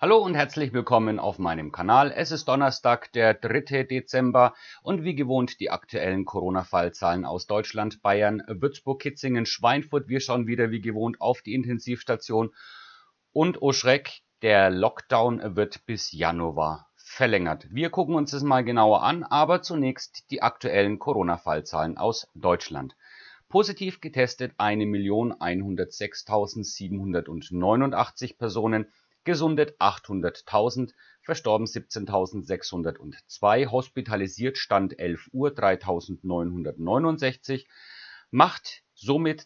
Hallo und herzlich willkommen auf meinem Kanal. Es ist Donnerstag, der 3. Dezember und wie gewohnt die aktuellen Corona-Fallzahlen aus Deutschland, Bayern, Würzburg, Kitzingen, Schweinfurt. Wir schauen wieder wie gewohnt auf die Intensivstation und oh Schreck, der Lockdown wird bis Januar verlängert. Wir gucken uns das mal genauer an, aber zunächst die aktuellen Corona-Fallzahlen aus Deutschland. Positiv getestet 1.106.789 Personen, gesundet 800.000, verstorben 17.602, hospitalisiert Stand 11 Uhr 3.969, macht somit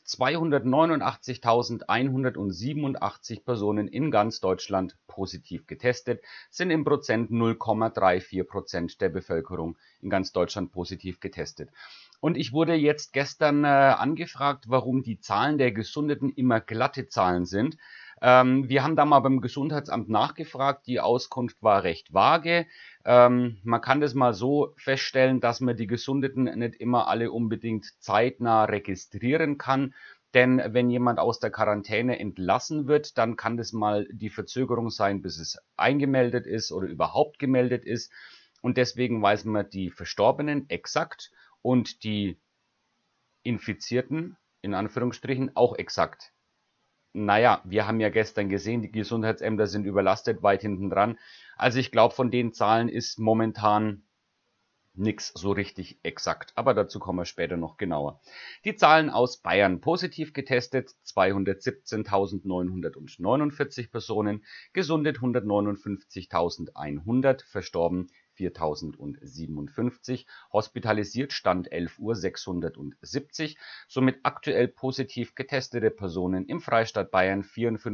289.187 Personen in ganz Deutschland positiv getestet, sind im Prozent 0,34% der Bevölkerung in ganz Deutschland positiv getestet. Und ich wurde jetzt gestern angefragt, warum die Zahlen der Gesundeten immer glatte Zahlen sind. Wir haben da mal beim Gesundheitsamt nachgefragt, die Auskunft war recht vage. Man kann das mal so feststellen, dass man die Gesundeten nicht immer alle unbedingt zeitnah registrieren kann. Denn wenn jemand aus der Quarantäne entlassen wird, dann kann das mal die Verzögerung sein, bis es eingemeldet ist oder überhaupt gemeldet ist. Und deswegen weiß man die Verstorbenen exakt und die Infizierten, in Anführungsstrichen, auch exakt. Naja, wir haben ja gestern gesehen, die Gesundheitsämter sind überlastet, weit hinten dran. Also ich glaube, von den Zahlen ist momentan nichts so richtig exakt, aber dazu kommen wir später noch genauer. Die Zahlen aus Bayern: positiv getestet 217.949 Personen, gesundet 159.100, verstorben 4.057, hospitalisiert Stand 11 Uhr 670, somit aktuell positiv getestete Personen im Freistaat Bayern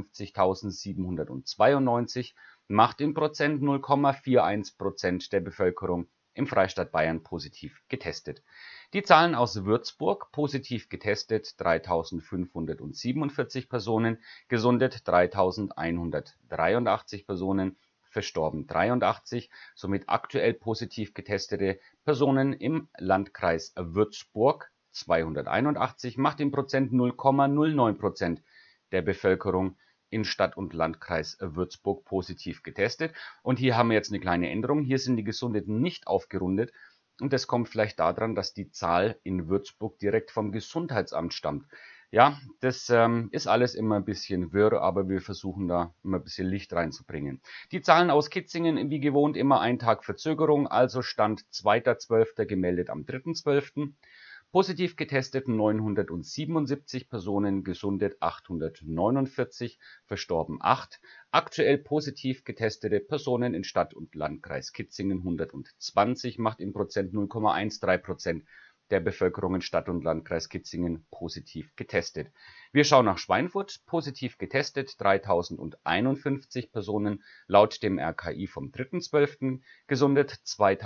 54.792, macht in Prozent 0,41% der Bevölkerung im Freistaat Bayern positiv getestet. Die Zahlen aus Würzburg: positiv getestet 3.547 Personen, gesundet 3.183 Personen, verstorben 83, somit aktuell positiv getestete Personen im Landkreis Würzburg 281, macht im Prozent 0,09% der Bevölkerung in Stadt und Landkreis Würzburg positiv getestet. Und hier haben wir jetzt eine kleine Änderung. Hier sind die Gesundeten nicht aufgerundet. Und das kommt vielleicht daran, dass die Zahl in Würzburg direkt vom Gesundheitsamt stammt. Ja, das ist alles immer ein bisschen wirr, aber wir versuchen da immer ein bisschen Licht reinzubringen. Die Zahlen aus Kitzingen, wie gewohnt, immer ein Tag Verzögerung, also Stand 2.12. gemeldet am 3.12. Positiv getestet 977 Personen, gesundet 849, verstorben 8. Aktuell positiv getestete Personen in Stadt und Landkreis Kitzingen 120, macht im Prozent 0,13% der Bevölkerung in Stadt und Landkreis Kitzingen positiv getestet. Wir schauen nach Schweinfurt: positiv getestet 3.051 Personen laut dem RKI vom 3.12., gesundet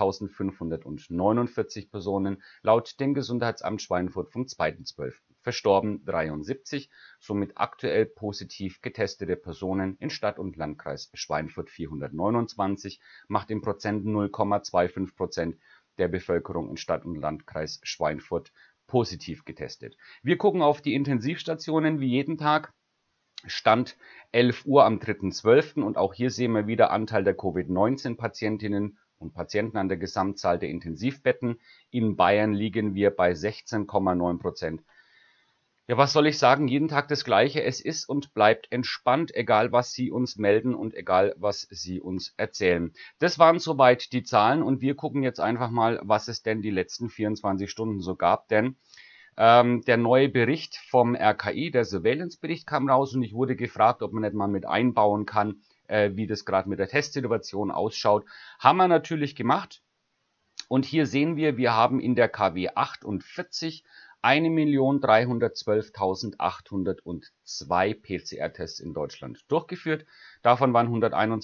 2.549 Personen laut dem Gesundheitsamt Schweinfurt vom 2.12., verstorben 73, somit aktuell positiv getestete Personen in Stadt und Landkreis Schweinfurt 429, macht im Prozent 0,25% der Bevölkerung in Stadt und Landkreis Schweinfurt positiv getestet. Wir gucken auf die Intensivstationen wie jeden Tag. Stand 11 Uhr am 3.12. und auch hier sehen wir wieder Anteil der Covid-19-Patientinnen und Patienten an der Gesamtzahl der Intensivbetten. In Bayern liegen wir bei 16,9%. Ja, was soll ich sagen? Jeden Tag das Gleiche. Es ist und bleibt entspannt, egal was Sie uns melden und egal was Sie uns erzählen. Das waren soweit die Zahlen und wir gucken jetzt einfach mal, was es denn die letzten 24 Stunden so gab. Denn der neue Bericht vom RKI, der Surveillance-Bericht, kam raus und ich wurde gefragt, ob man nicht mal mit einbauen kann, wie das gerade mit der Testsituation ausschaut. Haben wir natürlich gemacht. Und hier sehen wir haben in der KW 48 1.312.802 PCR-Tests in Deutschland durchgeführt. Davon waren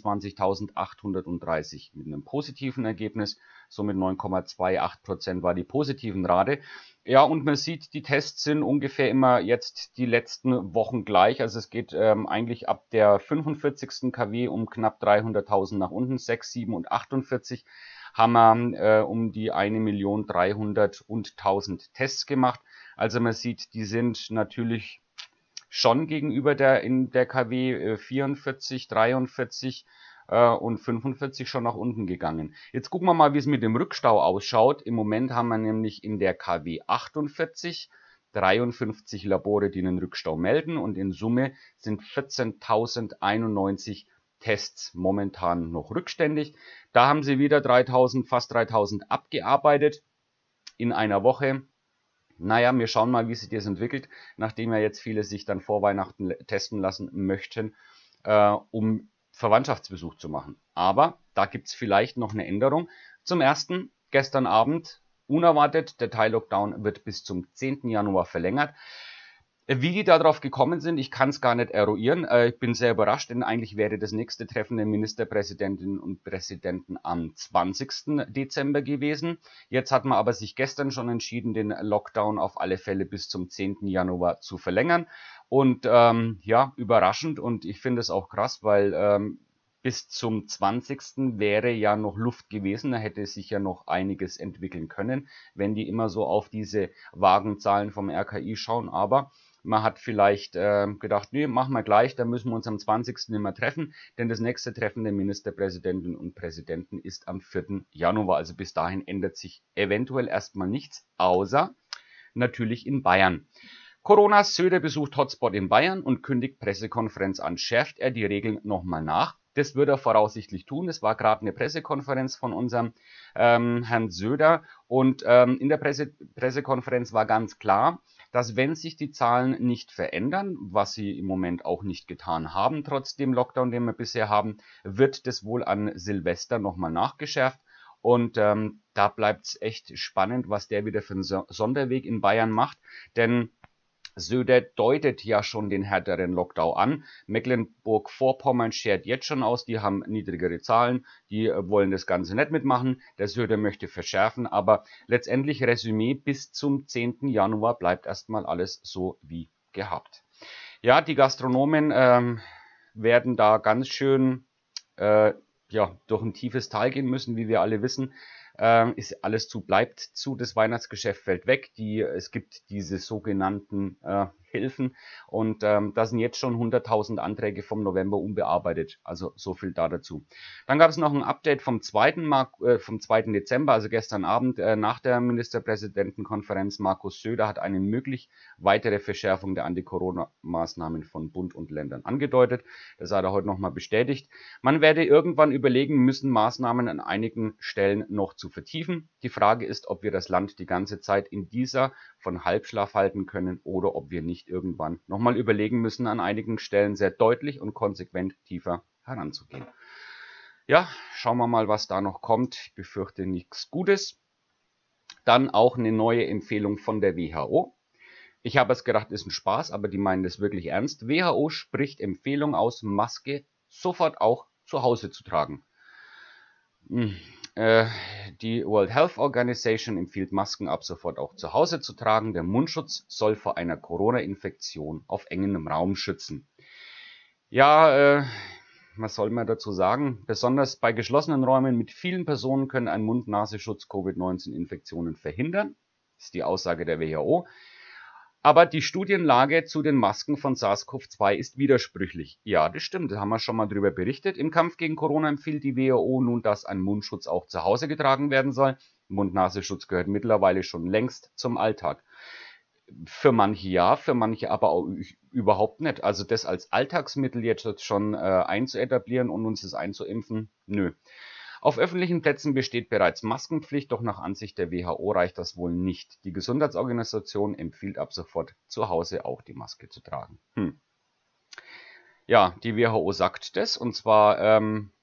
121.830 mit einem positiven Ergebnis, somit 9,28% war die positiven Rate. Ja, und man sieht, die Tests sind ungefähr immer jetzt die letzten Wochen gleich. Also es geht eigentlich ab der 45. KW um knapp 300.000 nach unten, 6, 7 und 48 haben wir um die 1.300.000 und 1.000 Tests gemacht. Also man sieht, die sind natürlich schon gegenüber in der KW 44, 43 und 45 schon nach unten gegangen. Jetzt gucken wir mal, wie es mit dem Rückstau ausschaut. Im Moment haben wir nämlich in der KW 48 53 Labore, die einen Rückstau melden, und in Summe sind 14.091 Tests momentan noch rückständig. Da haben sie wieder 3000, fast 3000 abgearbeitet in einer Woche. Naja, wir schauen mal, wie sich das entwickelt, nachdem ja jetzt viele sich dann vor Weihnachten testen lassen möchten, um Verwandtschaftsbesuch zu machen. Aber da gibt's vielleicht noch eine Änderung. Zum ersten, gestern Abend, unerwartet, der Teil-Lockdown wird bis zum 10. Januar verlängert. Wie die darauf gekommen sind, ich kann es gar nicht eruieren. Ich bin sehr überrascht, denn eigentlich wäre das nächste Treffen der Ministerpräsidentinnen und Präsidenten am 20. Dezember gewesen. Jetzt hat man aber sich gestern schon entschieden, den Lockdown auf alle Fälle bis zum 10. Januar zu verlängern. Und ja, überraschend, und ich finde es auch krass, weil bis zum 20. wäre ja noch Luft gewesen. Da hätte sich ja noch einiges entwickeln können, wenn die immer so auf diese vagen Zahlen vom RKI schauen. Aber man hat vielleicht gedacht, nee, machen wir gleich, da müssen wir uns am 20. immer treffen, denn das nächste Treffen der Ministerpräsidentinnen und Präsidenten ist am 4. Januar. Also bis dahin ändert sich eventuell erstmal nichts, außer natürlich in Bayern. Corona, Söder besucht Hotspot in Bayern und kündigt Pressekonferenz an. Schärft er die Regeln nochmal nach? Das wird er voraussichtlich tun. Es war gerade eine Pressekonferenz von unserem Herrn Söder, und in der Pressekonferenz war ganz klar, dass wenn sich die Zahlen nicht verändern, was sie im Moment auch nicht getan haben, trotz dem Lockdown, den wir bisher haben, wird das wohl an Silvester nochmal nachgeschärft. Und da bleibt es echt spannend, was der wieder für einen Sonderweg in Bayern macht, denn Söder deutet ja schon den härteren Lockdown an. Mecklenburg-Vorpommern schert jetzt schon aus, die haben niedrigere Zahlen, die wollen das Ganze nicht mitmachen. Der Söder möchte verschärfen, aber letztendlich Resümee, bis zum 10. Januar bleibt erstmal alles so wie gehabt. Ja, die Gastronomen werden da ganz schön ja, durch ein tiefes Tal gehen müssen, wie wir alle wissen. Ist alles zu, bleibt zu, das Weihnachtsgeschäft fällt weg, es gibt diese sogenannten Hilfen, und da sind jetzt schon 100.000 Anträge vom November unbearbeitet, also so viel da dazu. Dann gab es noch ein Update vom 2. Dezember, also gestern Abend, nach der Ministerpräsidentenkonferenz. Markus Söder hat eine möglich weitere Verschärfung der Anti-Corona-Maßnahmen von Bund und Ländern angedeutet. Das hat er heute nochmal bestätigt. Man werde irgendwann überlegen müssen, Maßnahmen an einigen Stellen noch zu vertiefen. Die Frage ist, ob wir das Land die ganze Zeit in dieser von Halbschlaf halten können oder ob wir nicht irgendwann nochmal überlegen müssen, an einigen Stellen sehr deutlich und konsequent tiefer heranzugehen. Ja, schauen wir mal, was da noch kommt. Ich befürchte nichts Gutes. Dann auch eine neue Empfehlung von der WHO. Ich habe es gedacht, ist ein Spaß, aber die meinen das wirklich ernst. WHO spricht Empfehlung aus, Maske sofort auch zu Hause zu tragen. Die World Health Organization empfiehlt, Masken ab sofort auch zu Hause zu tragen. Der Mundschutz soll vor einer Corona-Infektion auf engem Raum schützen. Ja, was soll man dazu sagen? Besonders bei geschlossenen Räumen mit vielen Personen können ein Mund-Nasenschutz Covid-19-Infektionen verhindern. Das ist die Aussage der WHO. Aber die Studienlage zu den Masken von SARS-CoV-2 ist widersprüchlich. Ja, das stimmt, da haben wir schon mal drüber berichtet. Im Kampf gegen Corona empfiehlt die WHO nun, dass ein Mundschutz auch zu Hause getragen werden soll. Mund-Nasenschutz gehört mittlerweile schon längst zum Alltag. Für manche ja, für manche aber auch überhaupt nicht. Also das als Alltagsmittel jetzt schon einzuetablieren und uns das einzuimpfen, nö. Auf öffentlichen Plätzen besteht bereits Maskenpflicht, doch nach Ansicht der WHO reicht das wohl nicht. Die Gesundheitsorganisation empfiehlt ab sofort zu Hause auch die Maske zu tragen. Ja, die WHO sagt das, und zwar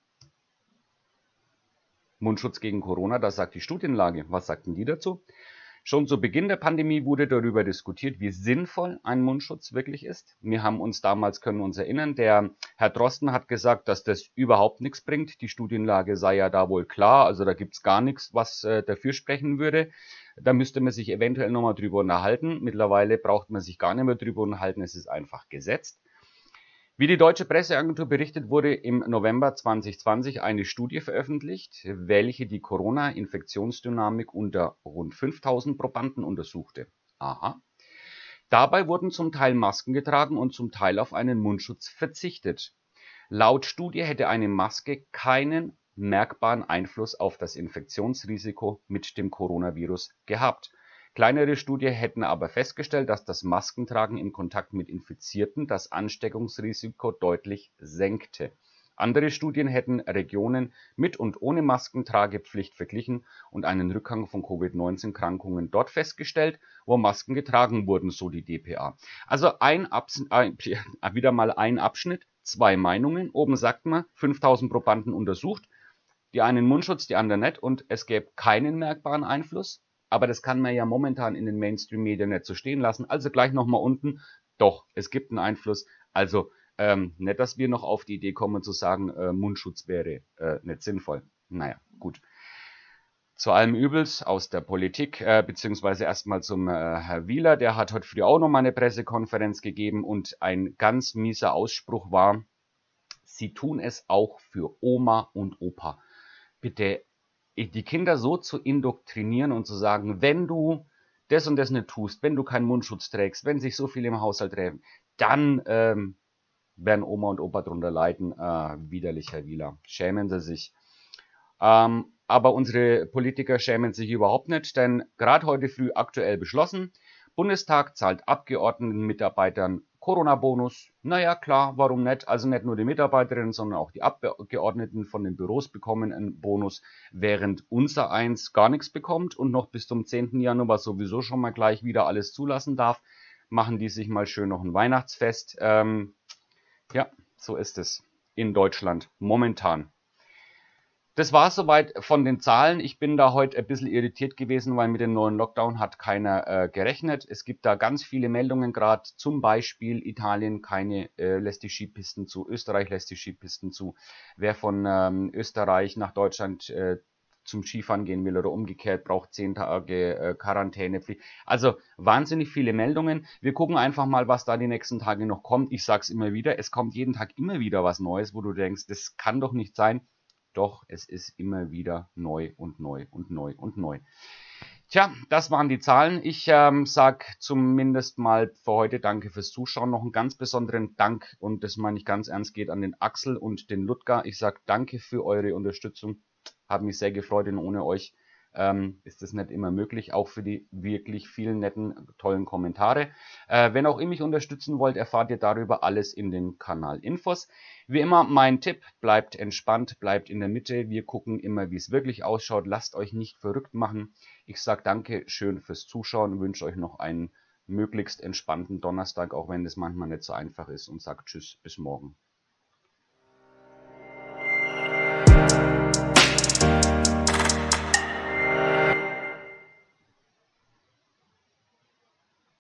Mundschutz gegen Corona, das sagt die Studienlage. Was sagten die dazu? Schon zu Beginn der Pandemie wurde darüber diskutiert, wie sinnvoll ein Mundschutz wirklich ist. Wir haben uns damals, können uns erinnern, der Herr Drosten hat gesagt, dass das überhaupt nichts bringt. Die Studienlage sei ja da wohl klar, also da gibt's gar nichts, was dafür sprechen würde. Da müsste man sich eventuell nochmal drüber unterhalten. Mittlerweile braucht man sich gar nicht mehr drüber unterhalten, es ist einfach gesetzt. Wie die Deutsche Presseagentur berichtet, wurde im November 2020 eine Studie veröffentlicht, welche die Corona-Infektionsdynamik unter rund 5.000 Probanden untersuchte. Aha. Dabei wurden zum Teil Masken getragen und zum Teil auf einen Mundschutz verzichtet. Laut Studie hätte eine Maske keinen merkbaren Einfluss auf das Infektionsrisiko mit dem Coronavirus gehabt. Kleinere Studien hätten aber festgestellt, dass das Maskentragen im Kontakt mit Infizierten das Ansteckungsrisiko deutlich senkte. Andere Studien hätten Regionen mit und ohne Maskentragepflicht verglichen und einen Rückgang von Covid-19-Krankungen dort festgestellt, wo Masken getragen wurden, so die dpa. Also wieder mal ein Abschnitt, zwei Meinungen. Oben sagt man, 5000 Probanden untersucht, die einen Mundschutz, die anderen nicht, und es gäbe keinen merkbaren Einfluss. Aber das kann man ja momentan in den Mainstream-Medien nicht so stehen lassen. Also gleich nochmal unten, doch, es gibt einen Einfluss. Also nicht, dass wir noch auf die Idee kommen zu sagen, Mundschutz wäre nicht sinnvoll. Naja, gut. Zu allem Übels aus der Politik, beziehungsweise erstmal zum Herr Wieler, der hat heute früh auch nochmal eine Pressekonferenz gegeben und ein ganz mieser Ausspruch war, sie tun es auch für Oma und Opa. Bitte die Kinder so zu indoktrinieren und zu sagen, wenn du das und das nicht tust, wenn du keinen Mundschutz trägst, wenn sich so viele im Haushalt treffen, dann werden Oma und Opa drunter leiden. Widerlich, Herr Wieler. Schämen Sie sich. Aber unsere Politiker schämen sich überhaupt nicht, denn gerade heute früh aktuell beschlossen, Bundestag zahlt Abgeordnetenmitarbeitern Corona-Bonus. Naja, klar, warum nicht? Also nicht nur die Mitarbeiterinnen, sondern auch die Abgeordneten von den Büros bekommen einen Bonus, während unser eins gar nichts bekommt und noch bis zum 10. Januar sowieso schon mal gleich wieder alles zulassen darf, machen die sich mal schön noch ein Weihnachtsfest. Ja, so ist es in Deutschland momentan. Das war soweit von den Zahlen. Ich bin da heute ein bisschen irritiert gewesen, weil mit dem neuen Lockdown hat keiner gerechnet. Es gibt da ganz viele Meldungen gerade, zum Beispiel Italien lässt die Skipisten zu, Österreich lässt die Skipisten zu. Wer von Österreich nach Deutschland zum Skifahren gehen will oder umgekehrt, braucht 10 Tage Quarantänepflicht. Also wahnsinnig viele Meldungen. Wir gucken einfach mal, was da die nächsten Tage noch kommt. Ich sag's immer wieder, es kommt jeden Tag immer wieder was Neues, wo du denkst, das kann doch nicht sein. Doch, es ist immer wieder neu und neu und neu und neu. Tja, das waren die Zahlen. Ich sage zumindest mal für heute danke fürs Zuschauen. Noch einen ganz besonderen Dank, und das meine ich ganz ernst, geht an den Axel und den Ludger. Ich sage danke für eure Unterstützung. Habe mich sehr gefreut, denn ohne euch ist das nicht immer möglich, auch für die wirklich vielen netten, tollen Kommentare. Wenn auch ihr mich unterstützen wollt, erfahrt ihr darüber alles in den Kanal-Infos. Wie immer mein Tipp, bleibt entspannt, bleibt in der Mitte. Wir gucken immer, wie es wirklich ausschaut. Lasst euch nicht verrückt machen. Ich sage danke schön fürs Zuschauen und wünsche euch noch einen möglichst entspannten Donnerstag, auch wenn das manchmal nicht so einfach ist, und sage tschüss, bis morgen.